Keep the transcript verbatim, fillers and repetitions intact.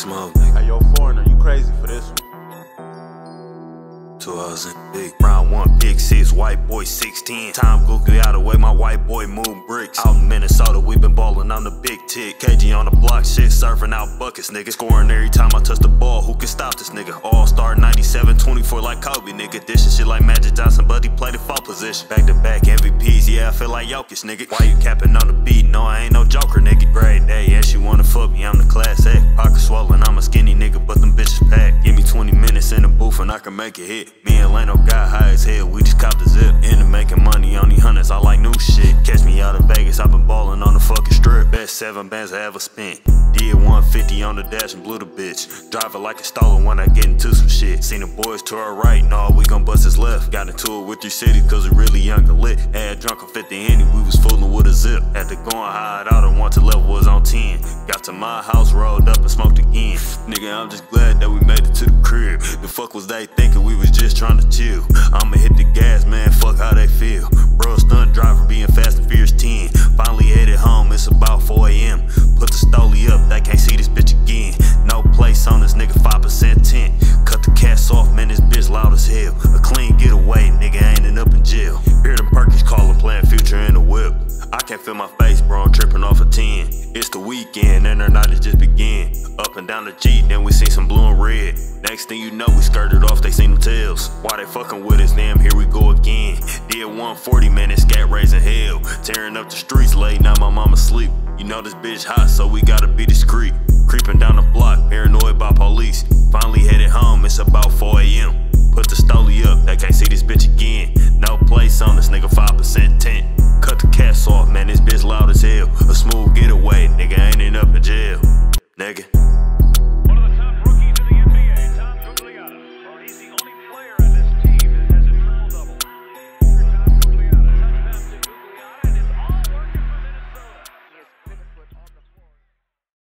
smoke, nigga. Hey, yo, foreigner, you crazy for this one. Two hours in big. Round one, big six, white boy sixteen. Time googly out the way, my white boy move bricks. Out in Minnesota, we been ballin' on the big tick. K G on the block, shit, surfing out buckets, nigga. Scoring every time I touch the ball, who can stop this nigga? All-star ninety-seven, twenty-four like Kobe, nigga. Dishing shit like Magic Johnson, but he played the fall position. Back to back M V Ps, yeah, I feel like Jokic, nigga. Why you capping on the beat? No, I ain't no joker, nigga. Great day, yeah, she wanna fuck me, I'm the class act. Pocket swollen, I'm a skinny nigga, but them bitches packed. Give me twenty minutes in the booth and I can make it hit. Me and Lano got high as hell, we just copped the zip. Into making money on these hundreds, I like new shit. Catch me out in Vegas, I been ballin' on the fucking strip. Best seven bands I ever spent. Did one fifty on the dash and blew the bitch. Drive it like a stolen when I get into some shit. Seen the boys to our right, nah, we gon' bust his left. Got into it with three cities cause we really young and lit. Had drunk on fifty Henny, we was fooling with a zip. Had to go and hide out and one to level was on ten. Got to my house, rolled up and smoked again. Nigga, I'm just glad that we made it to the crib. The fuck was they thinking, we was just trying to chill. I'ma hit the gas, man, fuck how they feel. Bro, stunt driver being Fast and Furious ten. Finally headed home, it's about four A M Put the stoley up, they can't see this bitch again. No place on this nigga, five percent tint. Cut the cast off, man, this bitch loud as hell. A clean getaway, nigga ain't up in jail. Hear them Perkins calling, playing Future in the whip. I can't feel my face, bro, I'm tripping off a ten. It's the weekend, and the night has just began. Up and down the G, then we seen some blue and red. Next thing you know, we skirted off, they seen them tails. Why they fucking with us, damn, here we go again. Did one forty, man, it's scat raising hell. Tearing up the streets late, now my mama sleep. You know this bitch hot, so we gotta be discreet. Creeping down the block, paranoid by police. Finally headed home, it's about four A M Put the stoley up, they can't see this bitch again. No place on this nigga, five percent tint. Cut the cast off, man, this bitch loud